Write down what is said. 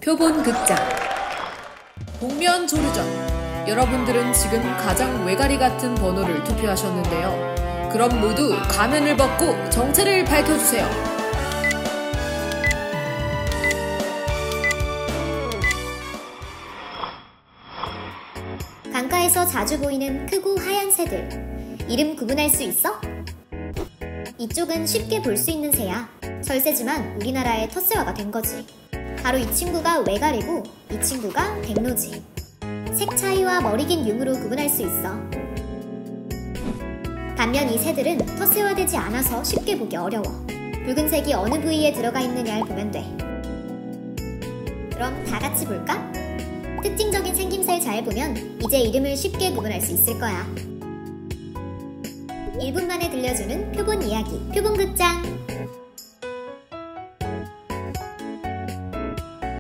표본극장 복면 조류전. 여러분들은 지금 가장 외가리 같은 번호를 투표하셨는데요. 그럼 모두 가면을 벗고 정체를 밝혀주세요. 강가에서 자주 보이는 크고 하얀 새들, 이름 구분할 수 있어? 이쪽은 쉽게 볼 수 있는 새야. 절새지만 우리나라의 텃새화가 된 거지. 바로 이 친구가 외가리고 이 친구가 백로지. 색 차이와 머리 긴 융으로 구분할 수 있어. 반면 이 새들은 텃새화되지 않아서 쉽게 보기 어려워. 붉은색이 어느 부위에 들어가 있느냐를 보면 돼. 그럼 다 같이 볼까? 특징적인 생김새를 잘 보면 이제 이름을 쉽게 구분할 수 있을 거야. 1분 만에 들려주는 표본 이야기, 표본극장.